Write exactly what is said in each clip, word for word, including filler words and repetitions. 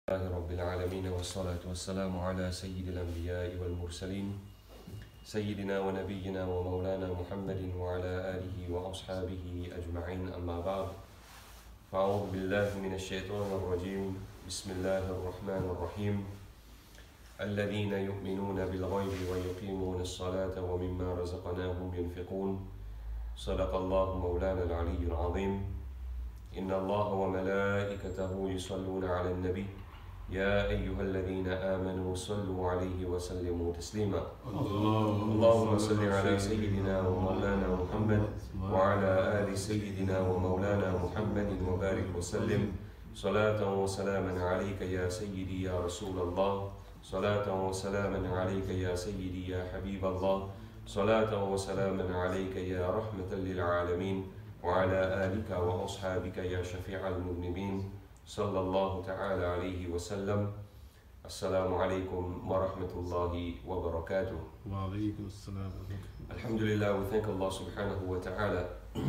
الله رب العالمين والصلاة والسلام على سيد الأنبياء والمرسلين سيدنا ونبينا ومولانا محمد وعلى آله وأصحابه أجمعين أما بعد فأعوذ بالله من الشيطان الرجيم بسم الله الرحمن الرحيم الذين يؤمنون بالغيب ويقيمون الصلاة ومما رزقناهم ينفقون صدق الله مولانا العلي العظيم إن الله وملائكته يصلون على النبي يا أيها الذين آمنوا صلوا عليه وسلموا تسليما اللهم صل على سيدنا ومولانا محمد وعلى آل سيدنا ومولانا محمد وبارك وسلم صلاة وسلاما عليك يا سيدي يا رسول الله صلاة وسلاما عليك يا سيدي يا حبيب الله صلاة وسلاما عليك يا رحمة للعالمين وعلى آلك وأصحابك يا شفيع المذنبين صلى الله تعالى عليه وسلم. السلام عليكم ورحمة الله وبركاته. وعليكم السلام. Alhamdulillah, we thank Allah subhanahu wa ta'ala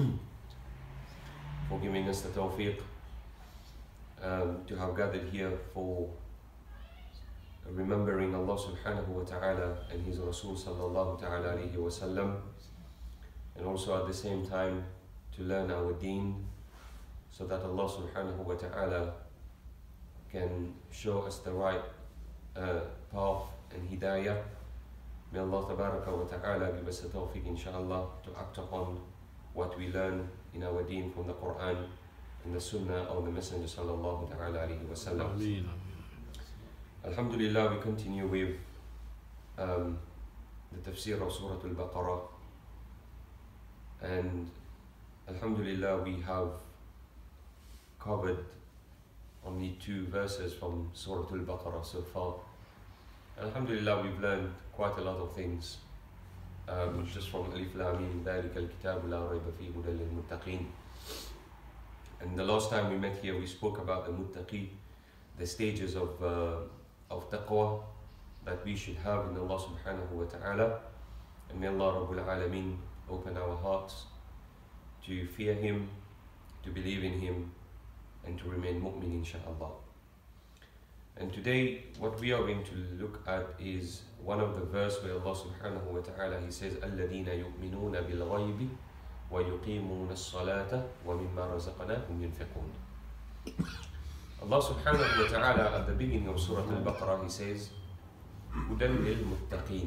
for giving us the tawfiq um, to have gathered here for remembering Allah subhanahu wa ta'ala and His Rasul sallallahu ta'ala alayhi wa sallam, and also at the same time to learn our deen, so that Allah subhanahu wa ta'ala can show us the right uh, path and hidayah. May Allah tabaraka wa ta'ala give us the tawfiq inshaAllah to act upon what we learn in our deen from the Quran and the Sunnah of the Messenger sallallahu ta'ala alayhi wa sallam. Ameen. Alhamdulillah, we continue with um, the tafsir of Surah Al-Baqarah, and Alhamdulillah, we have covered only two verses from Surah Al-Baqarah so far. Alhamdulillah, we've learned quite a lot of things um, just from Alif Lam Mim ذَلِكَ الْكِتَابُ لَا رَيْبَ فِيهِ هُدًى لِلْمُتَّقِينَ. And the last time we met here, we spoke about the muttaqi, the stages of uh, of taqwa that we should have in Allah subhanahu wa ta'ala. And may Allah Rabbul Alameen open our hearts to fear Him, to believe in Him, and to remain mu'min insha'Allah. And today what we are going to look at is one of the verse where Allah subhanahu wa ta'ala, He says الَّذِينَ يُؤْمِنُونَ بِالْغَيْبِ وَيُقِيمُونَ الصَّلَاةَ وَمِمَّا رَزَقْنَاهُمْ يُنْفِقُونَ. Allah subhanahu wa ta'ala at the beginning of Surah Al-Baqarah, He says هُدًى لِلْمُتَّقِينَ.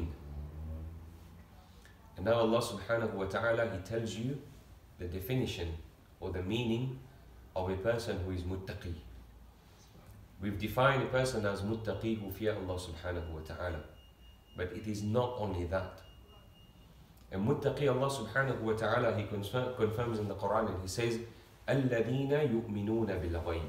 And now Allah subhanahu wa ta'ala, He tells you the definition or the meaning of a person who is muttaqi. We've defined a person as muttaqi who fear Allah subhanahu wa ta'ala, but it is not only that. A muttaqi, Allah subhanahu wa ta'ala, He confirm, confirms in the Quran, and He says الَّذِينَ يُؤْمِنُونَ بِالْغَيْبِ.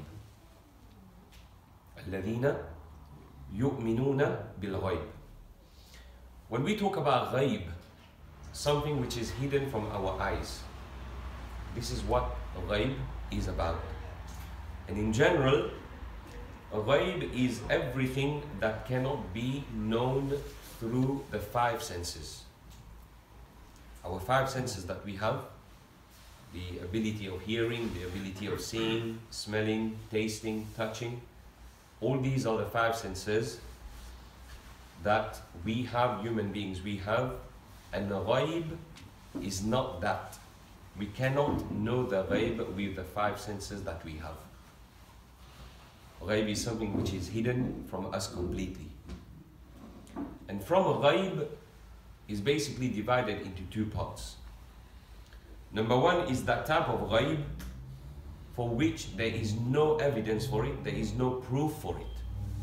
الَّذِينَ يُؤْمِنُونَ بِالْغَيْبِ. When we talk about ghaib, something which is hidden from our eyes, this is what ghaib is about. And in general, ghaib is everything that cannot be known through the five senses. Our five senses that we have, the ability of hearing, the ability of seeing, smelling, tasting, touching, all these are the five senses that we have, human beings we have, and the ghaib is not that. We cannot know the ghaib with the five senses that we have. Ghaib is something which is hidden from us completely. And from a ghaib is basically divided into two parts. Number one is that type of ghaib for which there is no evidence for it, there is no proof for it.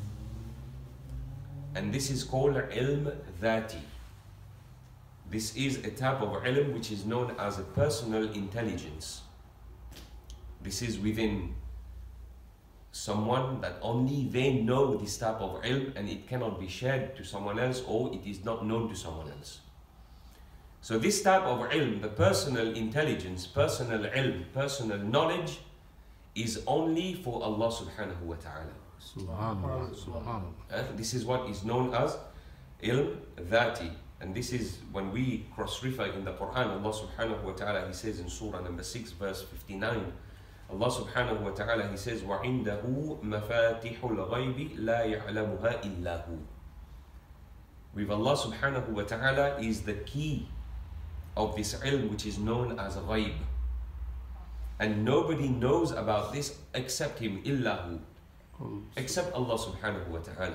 And this is called ilm dhati. This is a type of ilm which is known as a personal intelligence. This is within someone that only they know this type of ilm, and it cannot be shared to someone else, or it is not known to someone else. So this type of ilm, the personal intelligence, personal ilm, personal knowledge, is only for Allah subhanahu wa ta'ala. Subhanallah. Subhanallah. Uh, this is what is known as ilm dhati. And this is when we cross-refer in the Quran, Allah subhanahu wa ta'ala, He says in Surah number six, verse fifty-nine, Allah subhanahu wa ta'ala, He says, وَعِنْدَهُ مَفَاتِحُ الْغَيْبِ لَا يَعْلَمُهَا إِلَّا هُ. With Allah subhanahu wa ta'ala is the key of this ilm which is known as ghaib. And nobody knows about this except Him, إِلَّا هُ. Except Allah subhanahu wa ta'ala.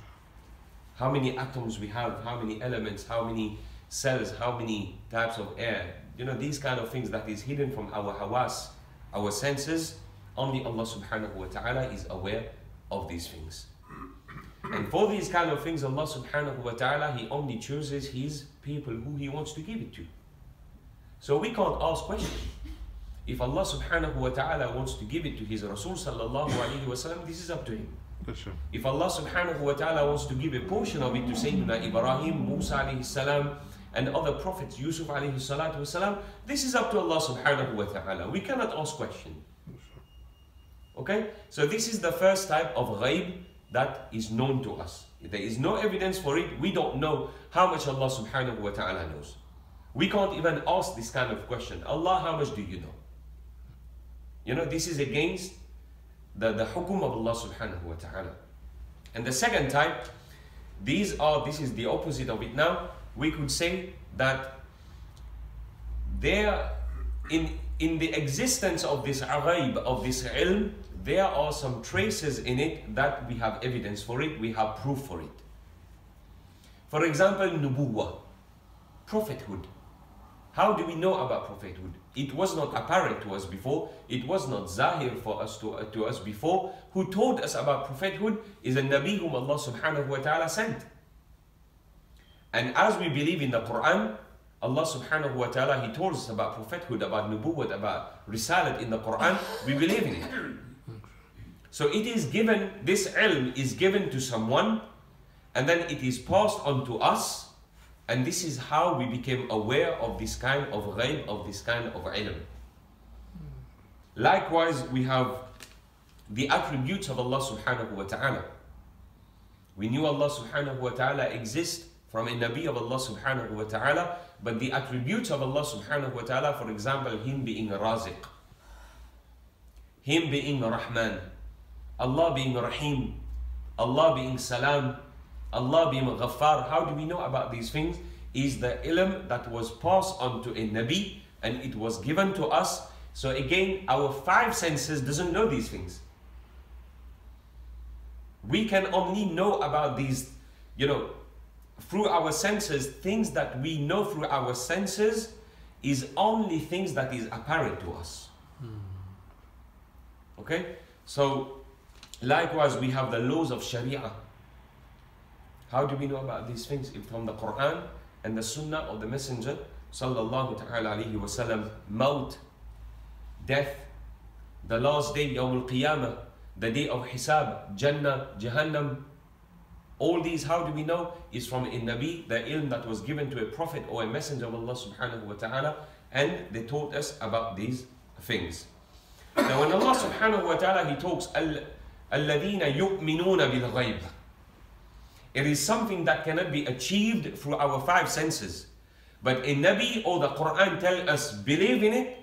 How many atoms we have, how many elements, how many cells, how many types of air. You know, these kind of things that is hidden from our hawas, our senses. Only Allah subhanahu wa ta'ala is aware of these things. And for these kind of things, Allah subhanahu wa ta'ala, He only chooses His people who He wants to give it to. So we can't ask questions. If Allah subhanahu wa ta'ala wants to give it to His Rasul sallallahu alayhi wa sallam, this is up to Him. Sure. If Allah subhanahu wa ta'ala wants to give a portion of it to Sayyidina Ibrahim, Musa alayhi salam, and other prophets, Yusuf alayhi salatu wasalam, this is up to Allah subhanahu wa ta'ala. We cannot ask questions. Okay? So this is the first type of ghaib that is known to us. There is no evidence for it. We don't know how much Allah subhanahu wa ta'ala knows. We can't even ask this kind of question. Allah, how much do you know? You know, this is against the, the hukum of Allah subhanahu wa ta'ala. And the second type, these are, this is the opposite of it now. We could say that there, in, in the existence of this ghaib, of this ilm, there are some traces in it that we have evidence for it, we have proof for it. For example, nubuwwah, prophethood. How do we know about prophethood? It was not apparent to us before. It was not zahir for us to, uh, to us before. Who told us about prophethood is a Nabi whom Allah subhanahu wa ta'ala sent. And as we believe in the Quran, Allah subhanahu wa ta'ala, He told us about prophethood, about nubuwwat, about risalat in the Quran. We believe in it. So it is given, this ilm is given to someone, and then it is passed on to us. And this is how we became aware of this kind of ghaib, of this kind of ilm. Likewise, we have the attributes of Allah subhanahu wa ta'ala. We knew Allah subhanahu wa ta'ala exists from a Nabi of Allah subhanahu wa ta'ala, but the attributes of Allah subhanahu wa ta'ala, for example, Him being Raziq, Him being Rahman, Allah being Rahim, Allah being Salam, Allah being Ghaffar. How do we know about these things? Is the ilm that was passed on to a Nabi and it was given to us. So again, our five senses doesn't know these things. We can only know about these, you know, through our senses. Things that we know through our senses is only things that is apparent to us. Okay? So likewise, we have the laws of Sharia. How do we know about these things? If from the Quran and the Sunnah of the Messenger sallallahu ta'ala alayhi wa sallam, maut, death, the last day, Yawm al-Qiyamah, the day of Hisab, Jannah, Jahannam. All these, how do we know? Is from a Nabi, the ilm that was given to a prophet or a messenger of Allah subhanahu wa ta'ala, and they taught us about these things. Now when Allah subhanahu wa ta'ala, He talks, الَّذِينَ يُؤْمِنُونَ بِالْغَيْبِ. It is something that cannot be achieved through our five senses. But a Nabi or the Quran tell us, believe in it,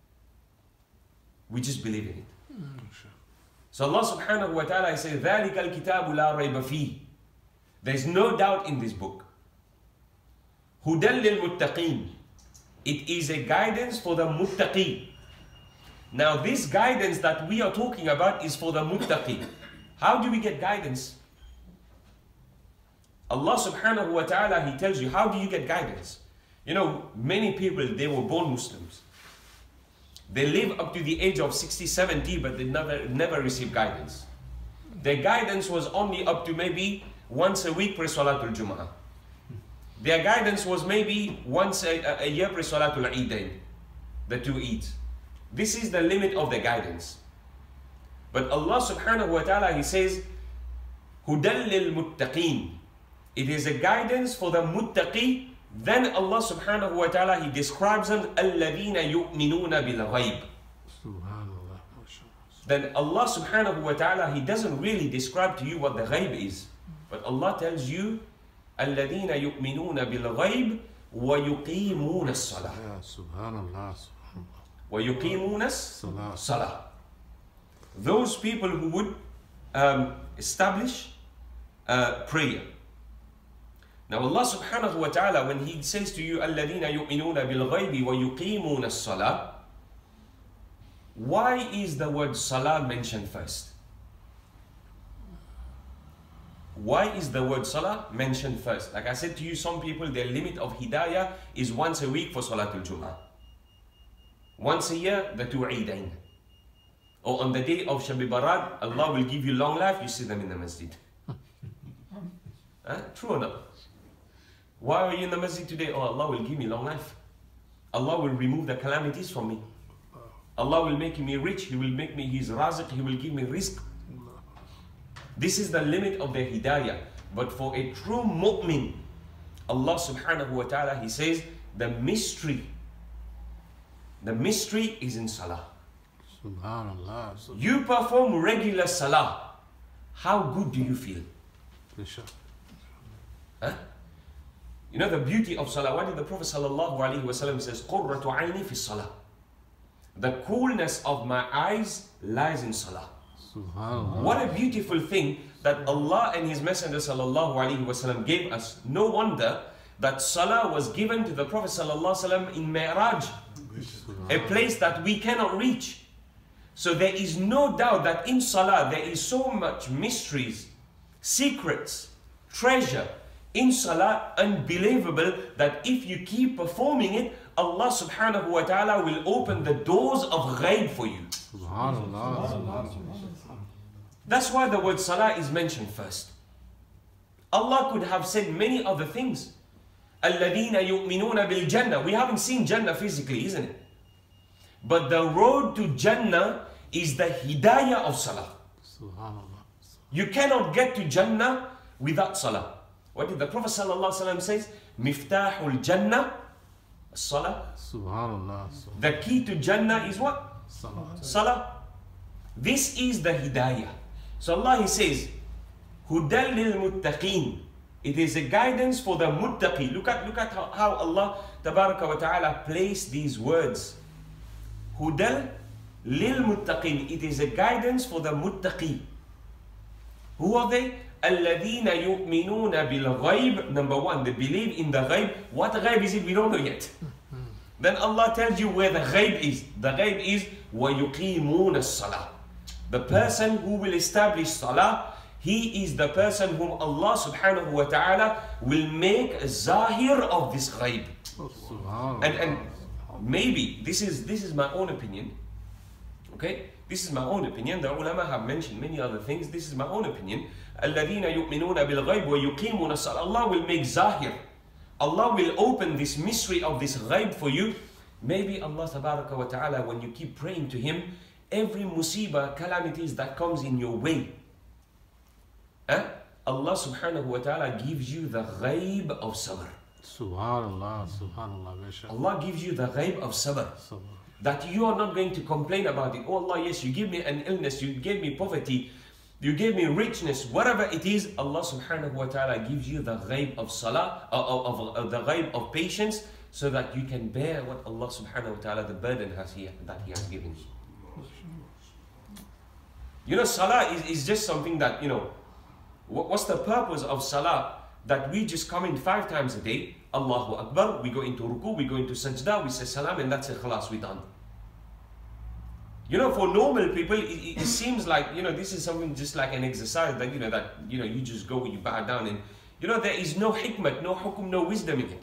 we just believe in it. So Allah subhanahu wa ta'ala says, ذَلِكَ الْكِتَابُ لَا رَيْبَ فِيهِ. There is no doubt in this book. هُدًى لِلْمُتَّقِينَ. It is a guidance for the muttaqi. Now this guidance that we are talking about is for the muttaqi. How do we get guidance? Allah subhanahu wa ta'ala, He tells you, how do you get guidance? You know, many people, they were born Muslims. They live up to the age of sixty, seventy, but they never, never received guidance. Their guidance was only up to maybe once a week pray Salatul Jum'ah. Their guidance was maybe once a, a year pray Salatul Eidain, the two Eids. This is the limit of the guidance. But Allah subhanahu wa ta'ala, He says, هُدًى لِلْمُتَّقِينَ. It is a guidance for the muttaqi. Then Allah subhanahu wa ta'ala, He describes them, الَّذِينَ يُؤْمِنُونَ بِالْغَيْبِ. Then Allah subhanahu wa ta'ala, He doesn't really describe to you what the ghaib is. But Allah tells you, الَّذِينَ يُؤْمِنُونَ بِالْغَيْبِ وَيُقِيمُونَ الصَّلَاةِ. Subhanallah, subhanallah. وَيُقِيمُونَ الصَّلَاةِ. those people who would um, establish uh, prayer. Now Allah subhanahu wa ta'ala, when He says to you, الَّذِينَ يُؤْمِنُونَ بِالْغَيْبِ وَيُقِيمُونَ الصَّلَاةِ, why is the word salah mentioned first? Why is the word salah mentioned first? Like I said to you, some people, their limit of hidayah is once a week for Salatul Jum'ah. Once a year, the two Eidain. Or on the day of Shabi Barat, Allah will give you long life, you see them in the masjid. Huh? True or not? Why are you in the masjid today? Oh, Allah will give me long life. Allah will remove the calamities from me. Allah will make me rich. He will make me His razq. He will give me rizq. This is the limit of their hidayah. But for a true mu'min, Allah subhanahu wa ta'ala, He says, the mystery, the mystery is in salah. Subhanallah. You perform regular salah. How good do you feel? Huh? You know the beauty of salah. What did the Prophet sallallahu alaihi wasallam says? قُرَّةُ عَيْنِي فِي الصَّلَاةِ. The coolness of my eyes lies in salah. Subhanallah. What a beautiful thing that Allah and His Messenger sallallahu alaihi wasallam gave us. No wonder that salah was given to the Prophet sallallahu alaihi wasallam in Mi'raj, a place that we cannot reach. So there is no doubt that in salah there is so much mysteries, secrets, treasure in salah, unbelievable, that if you keep performing it, Allah subhanahu wa ta'ala will open the doors of ghaib for you. Subhanallah. That's why the word salah is mentioned first. Allah could have said many other things. الَّذِينَ يُؤْمِنُونَ بِالْجَنَّةِ. We haven't seen Jannah physically, isn't it? But the road to Jannah is the hidayah of salah. Subhanallah. You cannot get to Jannah without salah. What did the Prophet sallallahu alaihi wasallam says? Miftahul Jannah, salah. Subhanallah. The key to Jannah is what? Salah. Salah. This is the hidayah. So Allah He says, Hudal lil muttaqeen. It is a guidance for the muttaqi. Look at look at how, how Allah tabaraka wa ta'ala placed these words. Hudal lil muttaqeen. It is a guidance for the muttaqi. Who are they? الَّذِينَ يُؤْمِنُونَ بِالْغَيْبِ. Number one, they believe in the ghaib. What ghaib is it? We don't know yet. Then Allah tells you where the ghaib is. The ghaib is وَيُقِيمُونَ الصَّلَاةِ. The person who will establish salah, he is the person whom Allah subhanahu wa ta'ala will make a zahir of this ghaib. Subhanallah. And, and maybe, this is, this is my own opinion. Okay? This is my own opinion. The ulama have mentioned many other things. This is my own opinion. الَّذِينَ يُؤْمِنُونَ بِالْغَيْبِ وَيُقِيمُونَ الصَّلَاةَ. Allah will make zahir. Allah will open this mystery of this ghaib for you. Maybe Allah tabaraka wa ta'ala, when you keep praying to Him, every musibah, calamities that comes in your way, eh? Allah subhanahu wa ta'ala gives you the ghaib of sabr. Subhanallah. Subhanallah. Allah gives you the ghaib of sabr. That you are not going to complain about it. Oh Allah, yes, you give me an illness, you gave me poverty, you gave me richness, whatever it is, Allah subhanahu wa ta'ala gives you the ghaib of salah, uh, of, of, of the ghaib of patience, so that you can bear what Allah subhanahu wa ta'ala, the burden has he, that He has given you. You know, salah is, is just something that, you know, what, what's the purpose of salah? That we just come in five times a day, Allahu Akbar, we go into ruku, we go into sajda, we say salam, and that's it, khalas, we're done. You know, for normal people, it, it seems like, you know, this is something just like an exercise that, you know, that, you know, you just go, you bow down, and, you know, there is no hikmat, no hukum, no wisdom in it.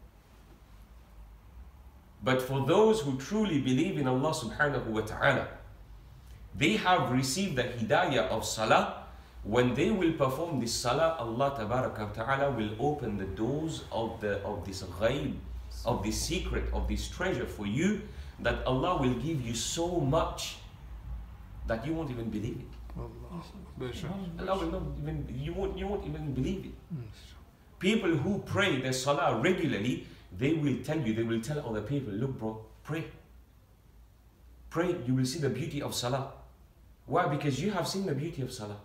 But for those who truly believe in Allah subhanahu wa ta'ala, they have received the hidayah of salah. When they will perform this salah, Allah tabaraka wa ta'ala will open the doors of the of this ghaib, of this secret, of this treasure for you, that Allah will give you so much that you won't even believe it. Allah will not even, you won't, you won't even believe it. People who pray their salah regularly, they will tell you, they will tell other people, look bro, pray. Pray, you will see the beauty of salah. Why? Because you have seen the beauty of salah.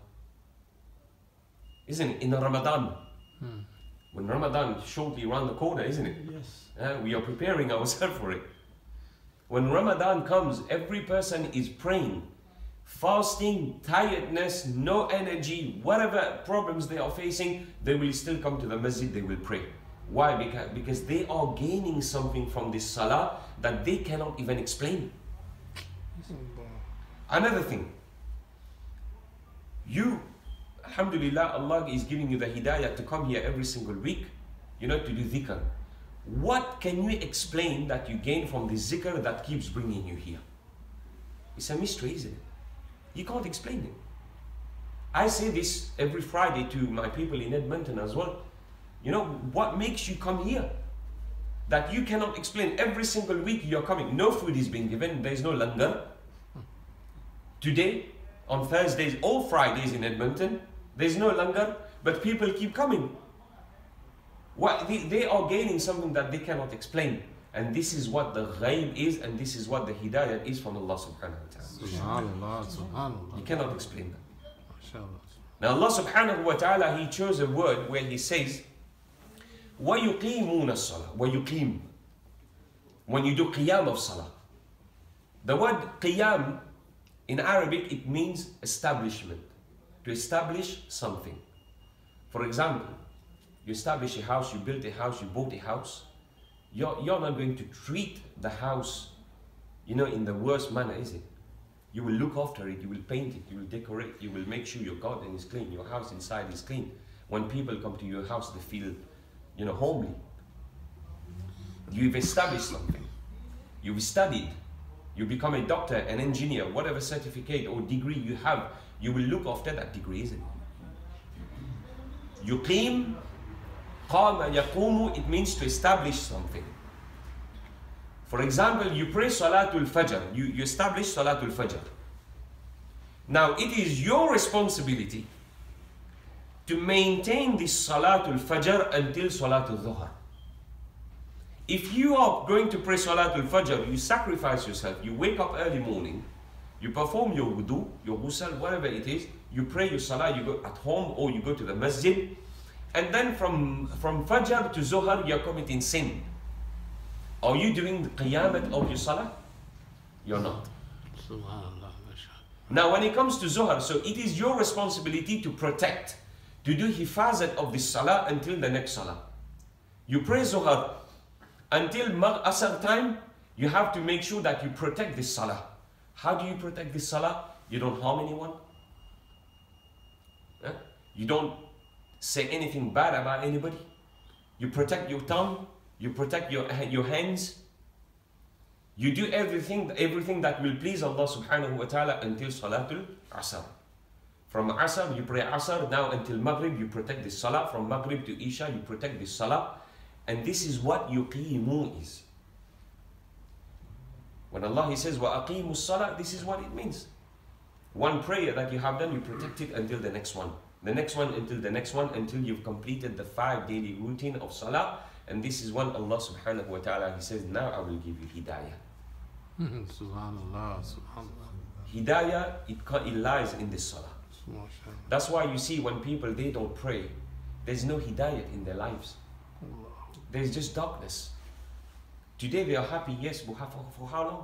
Isn't it? In Ramadan. Hmm. When Ramadan is shortly around the corner, isn't it? Yes. Uh, we are preparing ourselves for it. When Ramadan comes, every person is praying fasting, tiredness, no energy, whatever problems they are facing, they will still come to the masjid, they will pray. Why? Because, because they are gaining something from this salah that they cannot even explain. Another thing, you, alhamdulillah, Allah is giving you the hidayah to come here every single week, you know, to do dhikr. What can you explain that you gain from the zikr that keeps bringing you here? It's a mystery, isn't it? You can't explain it. I say this every Friday to my people in Edmonton as well. You know, what makes you come here? That you cannot explain. Every single week you're coming. No food is being given. There's no langar. Today, on Thursdays or Fridays in Edmonton, there's no langar, but people keep coming. What, they, they are gaining something that they cannot explain. And this is what the ghaib is, and this is what the hidayah is from Allah subhanahu wa ta'ala. Subhanallah, subhanallah. You cannot explain that. MashaAllah. Now Allah subhanahu wa ta'ala, He chose a word where He says, وَيُقِيمُونَ الصَّلَاةِ وَيُقِيم. When you do qiyam of salah. The word qiyam in Arabic, it means establishment. To establish something. For example, you establish a house, you built a house, you bought a house. You're, you're not going to treat the house, you know, in the worst manner, is it? You will look after it, you will paint it, you will decorate, you will make sure your garden is clean, your house inside is clean. When people come to your house, they feel, you know, homely. You've established something. You've studied. You become a doctor, an engineer, whatever certificate or degree you have, you will look after that degree, isn't it? Yuqim, qama, yaqumu, it means to establish something. For example, you pray Salatul Fajr, you, you establish Salatul Fajr. Now, it is your responsibility to maintain this Salatul Fajr until Salatul Dhuhr. If you are going to pray Salatul Fajr, you sacrifice yourself, you wake up early morning, you perform your wudu, your ghusl, whatever it is, you pray your salah, you go at home or you go to the masjid, and then from, from Fajr to Zuhr, you are committing sin. Are you doing the qiyamat of your salah? You're not. Subhanallah, MashaAllah. Now when it comes to Zuhr, so it is your responsibility to protect, to do hifazat of the salah until the next salah. You pray Zuhr until Asr time, you have to make sure that you protect this salah. How do you protect this salah? You don't harm anyone. Huh? You don't say anything bad about anybody. You protect your tongue. You protect your, your hands. You do everything, everything that will please Allah subhanahu wa ta'ala until Salatul Asr. From Asr, you pray Asr. Now until Maghrib, you protect the salah. From Maghrib to Isha, you protect the salah. And this is what yuqimu is. When Allah He says, وَأَقِيمُوا الصَّلَاةِ, this is what it means. One prayer that you have done, you protect it until the next one. The next one until the next one, until you've completed the five daily routine of salah. And this is when Allah subhanahu wa ta'ala, He says, now I will give you hidayah. Subhanallah, subhanallah. Hidayah, it, it lies in this salah. MashaAllah. That's why you see when people, they don't pray, there's no hidayah in their lives. There's just darkness. Today they are happy, yes, but for, for how long?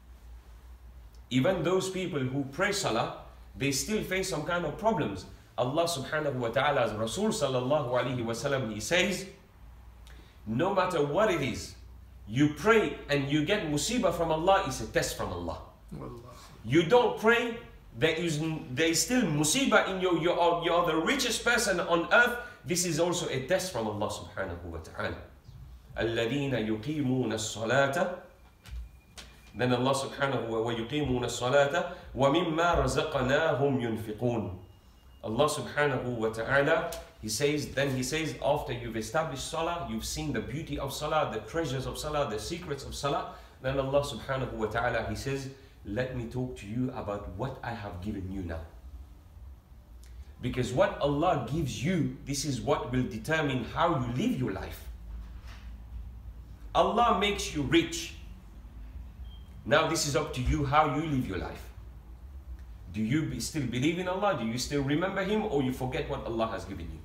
Even those people who pray salah, they still face some kind of problems. Allah subhanahu wa ta'ala's Rasul sallallahu alayhi wa sallam, he says, no matter what it is, you pray and you get musibah from Allah, it's a test from Allah. You don't pray, there is, there is still musibah in you, you are, you are the richest person on earth, this is also a test from Allah subhanahu wa ta'ala. الَّذِينَ يُقِيمُونَ الصَّلَاةَ. Then Allah subhanahu wa ta'ala, وَيُقِيمُونَ الصَّلَاةَ وَمِمَّا رَزَقْنَاهُمْ يُنْفِقُونَ. Allah subhanahu wa ta'ala, He says, then He says, after you've established salah, you've seen the beauty of salah, the treasures of salah, the secrets of salah, then Allah subhanahu wa ta'ala, He says, let me talk to you about what I have given you now. Because what Allah gives you, this is what will determine how you live your life. Allah makes you rich. Now this is up to you how you live your life. Do you be, still believe in Allah? Do you still remember Him? Or you forget what Allah has given you?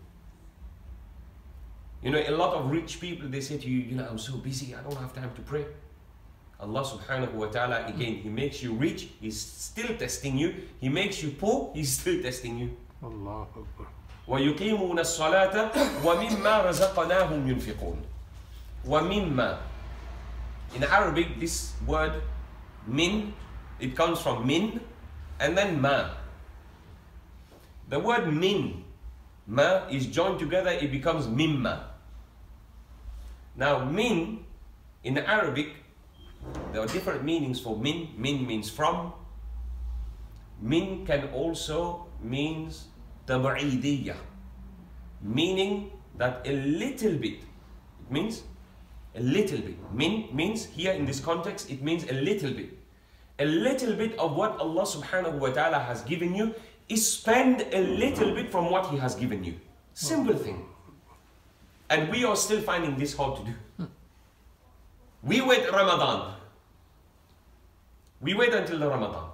You know, a lot of rich people, they say to you, you know, I'm so busy, I don't have time to pray. Allah subhanahu wa ta'ala, again, He makes you rich, He's still testing you. He makes you poor, He's still testing you. Allah Akbar. وَيُقِيمُونَ الصَّلَاةَ وَمِمَّا رَزَقْنَاهُمْ يُنْفِقُونَ. وَمِمَّا. In Arabic, this word min, it comes from min and then ma. The word min, ma, is joined together, it becomes mimma. Now min, in Arabic, there are different meanings for min. Min means from. Min can also means tab'idiyya, meaning that a little bit. It means a little bit. Min means here in this context, it means a little bit. A little bit of what Allah subhanahu wa ta'ala has given you is spend a little bit from what He has given you. Simple thing. And we are still finding this hard to do. We wait Ramadan. We wait until the Ramadan.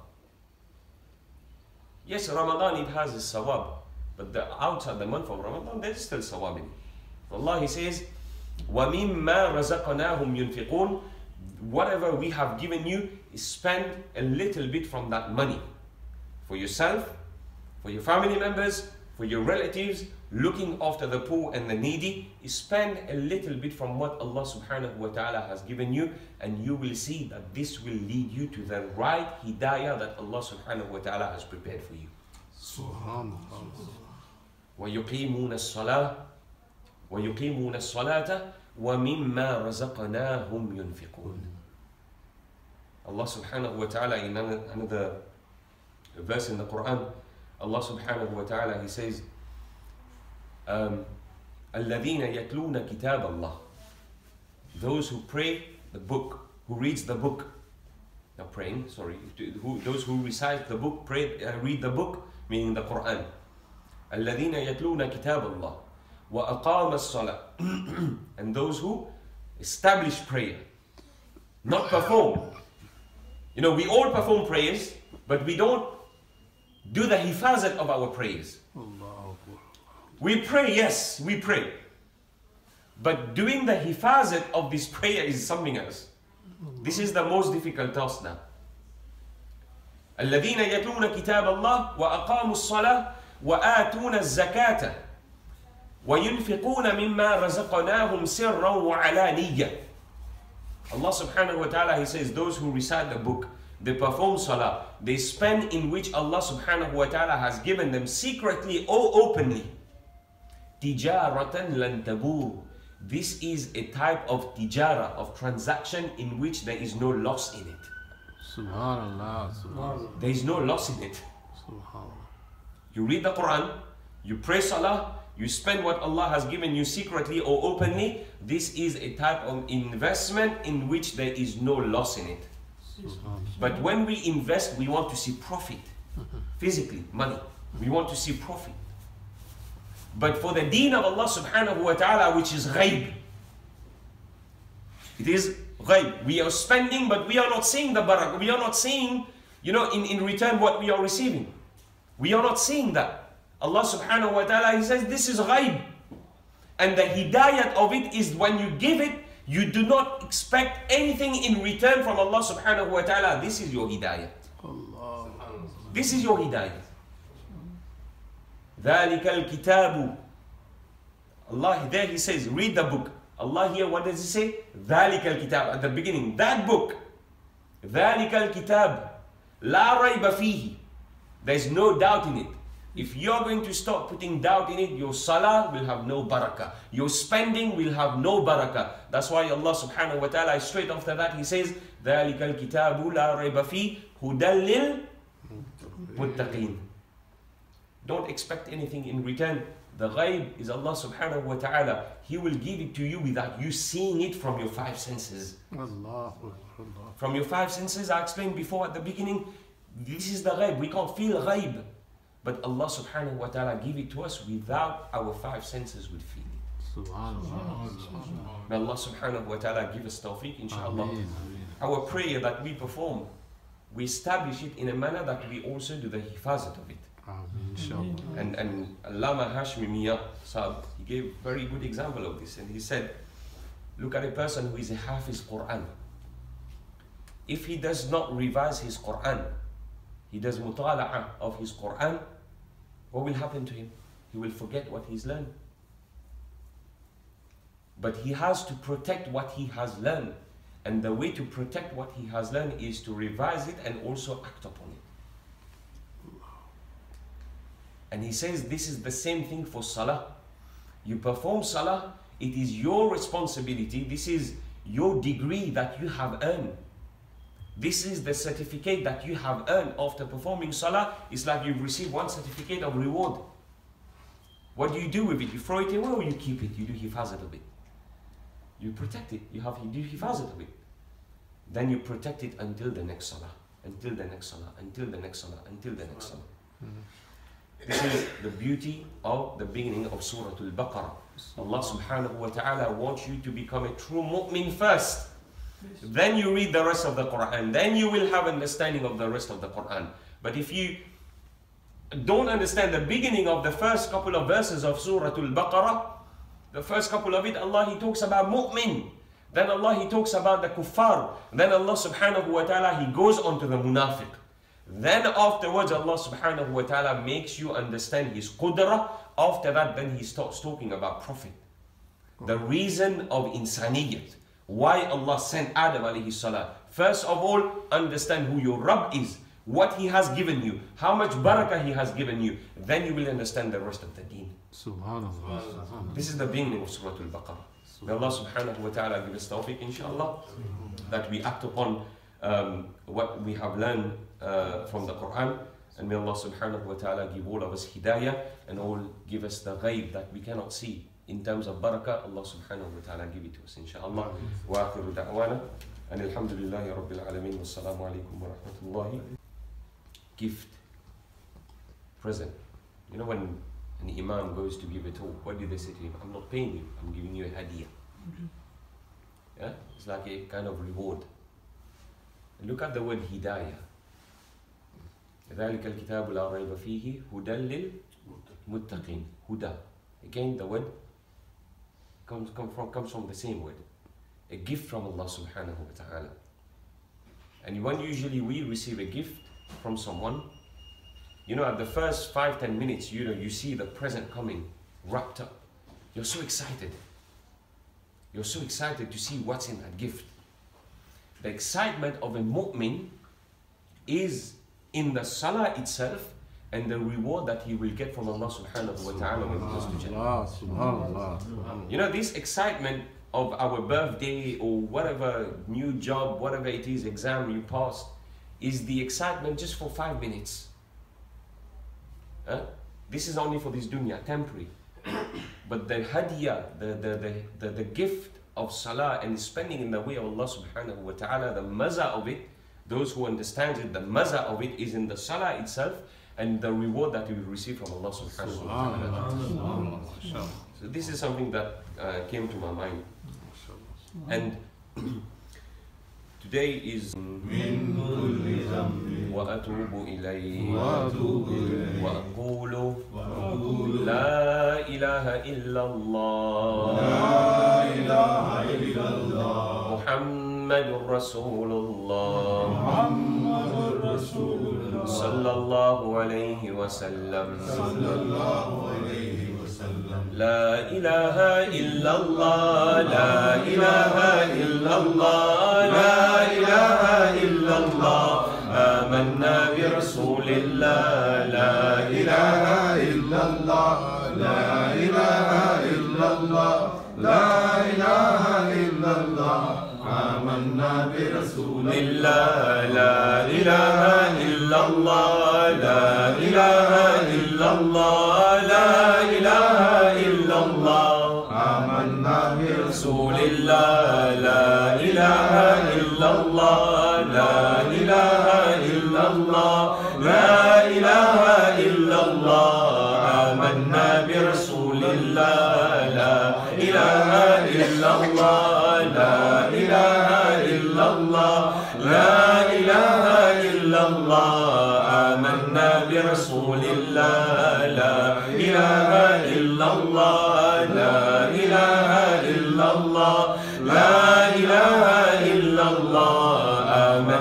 Yes, Ramadan, it has a sawab. But the, outside the month of Ramadan, there is still sawab in it. Allah, He says, وَمِمَّا رَزَقْنَاهُمْ يُنْفِقُونَ. Whatever we have given you, spend a little bit from that money. For yourself, for your family members, for your relatives, looking after the poor and the needy, spend a little bit from what Allah subhanahu wa ta'ala has given you, and you will see that this will lead you to the right hidayah that Allah subhanahu wa ta'ala has prepared for you. Subhanallah. وَيُقِيمُونَ الصَّلَاةَ وَيُقِيمُونَ الصَّلَاةَ وَمِمَّا رَزَقْنَاهُمْ يُنْفِقُونَ. Allah subhanahu wa ta'ala, in another verse in the Quran, Allah subhanahu wa ta'ala, He says, um, الَّذِينَ يَتْلُونَ كِتَابَ اللَّهِ. Those who pray the book, who reads the book, not praying, sorry, who, those who recite the book, pray, uh, read the book, meaning the Quran. الَّذِينَ يَتْلُونَ كِتَابَ اللَّهِ وَأَقَامَ الصَّلَاةِ. And those who establish prayer, not perform. You know, we all perform prayers, but we don't do the hifazat of our prayers. We pray, yes, we pray. But doing the hifazat of this prayer is something else. This is the most difficult task now. الَّذِينَ يَتْلُونَ كِتَابَ اللَّهِ وَأَقَامُوا الصَّلَاةَ وَآتُونَ الزَّكَاةَ وَيُنْفِقُونَ مِمَّا رَزَقْنَاهُمْ سِرًّا وَعَلَانِيَّةً. Allah subhanahu wa ta'ala, He says, those who recite the book, they perform salah, they spend in which Allah subhanahu wa ta'ala has given them secretly or openly. Tijaratan lan tabur. This is a type of tijara, of transaction in which there is no loss in it. Subhanallah. Subhanallah. There is no loss in it. Subhanallah. You read the Quran, you pray salah, you spend what Allah has given you secretly or openly. This is a type of investment in which there is no loss in it. But when we invest, we want to see profit. Physically, money. We want to see profit. But for the deen of Allah subhanahu wa ta'ala, which is ghaib, it is ghaib. We are spending, but we are not seeing the barakah. We are not seeing, you know, in, in return what we are receiving. We are not seeing that. Allah subhanahu wa ta'ala, He says, this is ghaib. And the hidayat of it is when you give it, you do not expect anything in return from Allah subhanahu wa ta'ala. This is your hidayat. This is your hidayat. ذَلِكَ الْكِتَابُ. Allah, there He says, read the book. Allah here, what does He say? ذَلِكَ الْكِتَابُ. At the beginning, that book. ذَلِكَ الْكِتَابُ لَا رَيْبَ فِيهِ. There is no doubt in it. If you're going to start putting doubt in it, your salah will have no barakah. Your spending will have no barakah. That's why Allah subhanahu wa ta'ala, straight after that, He says, ذَلِكَ الْكِتَابُ لَا رَيْبَ فِيهِ هُدًى لِلْمُتَّقِينَ. Don't expect anything in return. The ghaib is Allah subhanahu wa ta'ala. He will give it to you without you seeing it from your five senses. Allah. From your five senses, I explained before at the beginning, this is the ghaib. We can't feel ghaib. But Allah subhanahu wa ta'ala give it to us without our five senses would feel it. Subhanallah. May Allah subhanahu wa ta'ala give us tawfiq, inshallah. Ameen. Our prayer that we perform, we establish it in a manner that we also do the hifazat of it. Ameen. Inshallah. And, and Allama Hashmi Miya Saab, he gave a very good example of this. And he said, look at a person who is a Hafiz Quran. if he does not revise his Quran, he does mutala'ah of his Quran, what will happen to him? He will forget what he's learned. But he has to protect what he has learned. And the way to protect what he has learned is to revise it and also act upon it. And he says this is the same thing for salah. You perform salah, it is your responsibility. This is your degree that you have earned. This is the certificate that you have earned after performing salah. It's like you've received one certificate of reward. What do you do with it? You throw it away or you keep it? You do hifazat of it. You protect it. You have you do hifazat of it. Then you protect it until the next salah, until the next salah, until the next salah, until the next salah. Mm-hmm. This is the beauty of the beginning of Surah Al-Baqarah. Allah subhanahu wa ta'ala wants you to become a true mu'min first. Then you read the rest of the Quran. Then you will have understanding of the rest of the Quran. But if you don't understand the beginning of the first couple of verses of Surah Al-Baqarah, the first couple of it, Allah He talks about mu'min. Then Allah He talks about the kuffar. Then Allah subhanahu wa ta'ala He goes on to the munafiq. Then afterwards Allah subhanahu wa ta'ala makes you understand His qudrah. After that then He starts talking about Prophet. The reason of insaniyat. Why Allah sent Adam alayhi salam. First of all, understand who your Rabb is. What He has given you. How much barakah He has given you. Then you will understand the rest of the deen. Subhanallah. This is the beginning of Surah Al-Baqarah. May Allah subhanahu wa ta'ala give us tawfiq, inshallah, that we act upon um, what we have learned uh, from the Quran. And may Allah subhanahu wa ta'ala give all of us hidayah and all give us the ghaib that we cannot see. In terms of barakah, Allah subhanahu wa ta'ala give it to us, inshallah. Wa akhiru da'wana. And alhamdulillahi rabbil alameen. Wassalamu alaikum wa rahmatullahi. Gift. Present. You know when an imam goes to give a talk, what do they say to him? I'm not paying you, I'm giving you a hadiyah. Mm-hmm. Yeah? It's like a kind of reward. And look at the word hidayah. ذَلِكَ الْكِتَابُ لَا رَيْبَ فِيهِ هُدًى لِلْمُتَّقِينَ. Huda. Again, the word comes, come from, comes from the same word. A gift from Allah subhanahu wa ta'ala. And when usually we receive a gift from someone, you know, at the first five, ten minutes, you know, you see the present coming, wrapped up. You're so excited. You're so excited to see what's in that gift. The excitement of a mu'min is in the salah itself and the reward that he will get from Allah subhanahu wa ta'ala when he goes to Jannah. Subhanallah. You know, this excitement of our birthday or whatever new job, whatever it is, exam you passed, is the excitement just for five minutes. Huh? This is only for this dunya, temporary. But the hadiyah, the, the, the, the, the gift of salah and spending in the way of Allah subhanahu wa ta'ala, the maza of it, those who understand it, the maza of it is in the salah itself and the reward that you will receive from Allah subhanahu wa ta'ala. So this is something that uh, came to my mind. And today is وأتوب إليه وأقول لا إله إلا الله محمد رسول الله صلى الله عليه وسلم لا إله إلا الله لا إله إلا الله لا إله إلا الله آمنا برسول الله لا إله إلا الله لا إله إلا الله لا إله إلا الله آمنا برسول الله لا إله إلا الله لا إله إلا الله لا إله إلا الله آمنا برسول الله لا إله إلا الله لا إله إلا الله لا إله إلا الله آمنا برسول الله لا إله إلا الله لا إله إلا الله لا إله إلا الله آمنا برسول الله لا إله إلا الله لا إله إلا الله لا إله إلا الله آمنا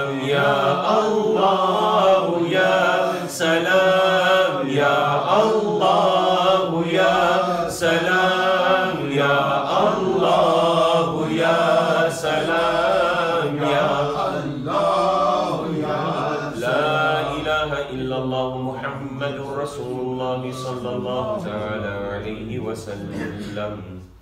يا الله يا سلام يا الله يا سلام يا الله يا سلام يا الله يا لا إله إلا الله محمد رسول الله صلى الله تعالى عليه وسلم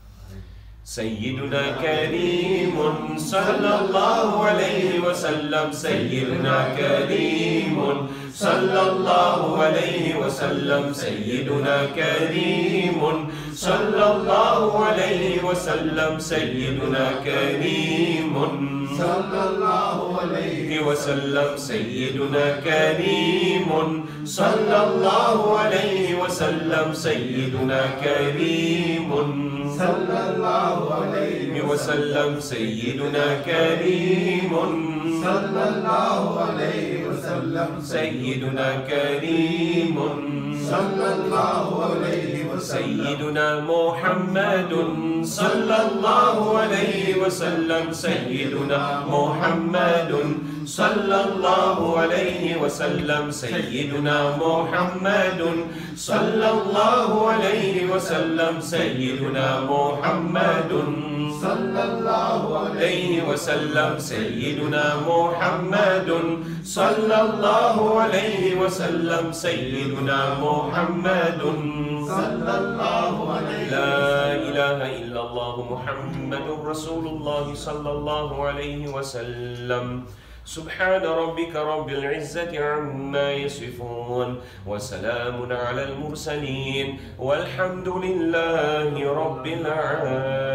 سيدنا كريم صلى الله عليه وسلم سيدنا كريم صلى الله عليه وسلم سيدنا كريم صلى الله عليه وسلم سيدنا كريم صلى الله عليه وسلم سيدنا كريم صلى الله عليه وسلم سيدنا كريم صلى الله عليه وسلم سيدنا كريم صلى الله عليه وسلم سيدنا كريم صلى الله عليه وسلم سيدنا محمد صلى الله عليه وسلم سيدنا محمد صلى الله عليه وسلم سيدنا محمد صلى الله عليه وسلم سيدنا محمد صلى الله عليه وسلم سيدنا محمد صلى الله عليه وسلم سيدنا محمد صلى الله عليه لا إله إلا الله محمد رسول الله صلى الله عليه وسلم سبحان ربك رب العزة عما يصفون وسلام على المرسلين والحمد لله رب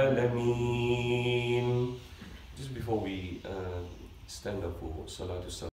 العالمين. Just before we uh, stand up for Salatul Salam.